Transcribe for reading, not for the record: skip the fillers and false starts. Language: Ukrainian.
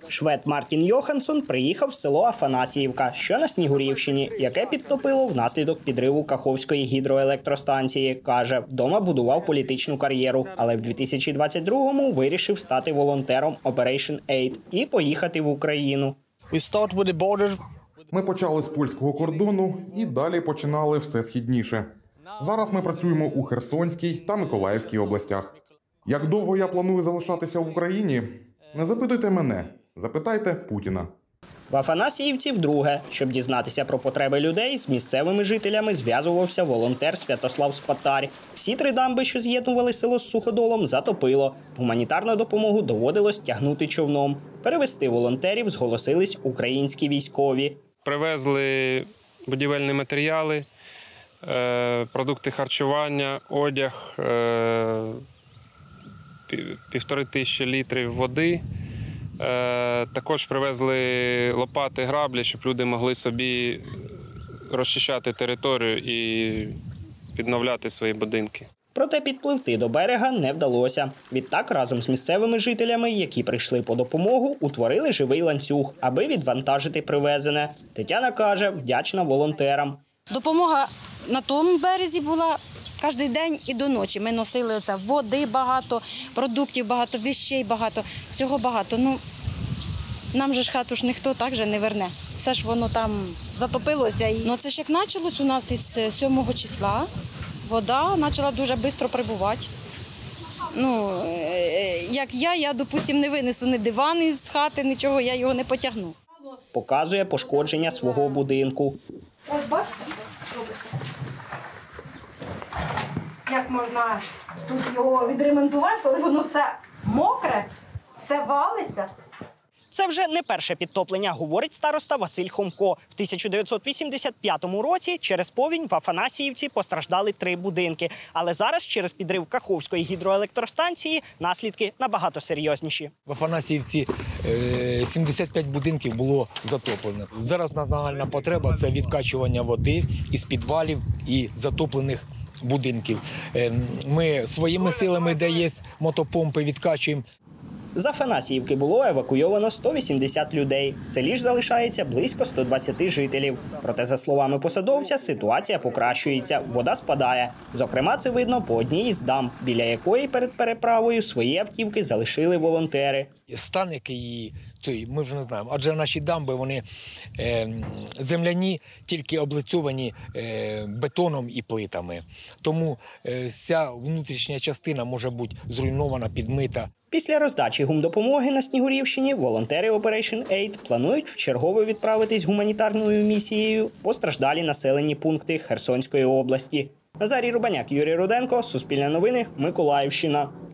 Швед Мартін Йоханссон приїхав в село Афанасіївка, що на Снігурівщині, яке підтопило внаслідок підриву Каховської гідроелектростанції. Каже, вдома будував політичну кар'єру, але в 2022-му вирішив стати волонтером Operation Aid і поїхати в Україну. Ми почали з польського кордону і далі починали все східніше. Зараз ми працюємо у Херсонській та Миколаївській областях. Як довго я планую залишатися в Україні? Не запитуйте мене, запитайте Путіна. В Афанасіївці вдруге. Щоб дізнатися про потреби людей, з місцевими жителями зв'язувався волонтер Святослав Спатар. Всі 3 дамби, що з'єднували село з Суходолом, затопило. Гуманітарну допомогу доводилось тягнути човном. Перевезти волонтерів зголосились українські військові. Привезли будівельні матеріали, продукти харчування, одяг, 1500 літрів води. Також привезли лопати, граблі, щоб люди могли собі розчищати територію і відновляти свої будинки. Проте підпливти до берега не вдалося. Відтак, разом з місцевими жителями, які прийшли по допомогу, утворили живий ланцюг, аби відвантажити привезене. Тетяна каже, вдячна волонтерам. Допомога на тому березі була кожен день і до ночі. Ми носили оце води багато, продуктів багато, вещей багато, всього багато. Ну, нам же ж хату ж ніхто так же не верне. Все ж воно там затопилося. Ну, це ж як почалось у нас із 7 числа. Вода почала дуже швидко прибувати. Ну, як я, допустим, не винесу ні диван із хати, нічого, я його не потягну. Показує пошкодження свого будинку. Ось бачите, як можна тут його відремонтувати, коли воно все мокре, все валиться. Це вже не перше підтоплення, говорить староста Василь Хомко. В 1985 році через повінь в Афанасіївці постраждали 3 будинки. Але зараз через підрив Каховської гідроелектростанції наслідки набагато серйозніші. В Афанасіївці 75 будинків було затоплено. Зараз нагальна потреба – це відкачування води із підвалів і затоплених будинків. Ми своїми силами, де є мотопомпи, відкачуємо. З Афанасіївки було евакуйовано 180 людей. В селі ж залишається близько 120 жителів. Проте, за словами посадовця, ситуація покращується, вода спадає. Зокрема, це видно по одній із дамб, біля якої перед переправою свої автівки залишили волонтери. Стан, який ми вже не знаємо, адже наші дамби, вони земляні, тільки облицьовані бетоном і плитами. Тому вся внутрішня частина може бути зруйнована, підмита. Після роздачі гумдопомоги на Снігурівщині волонтери Operation Aid планують вчергове відправитись гуманітарною місією в постраждалі населені пункти Херсонської області. Назарій Рубаняк, Юрій Руденко, Суспільне новини, Миколаївщина.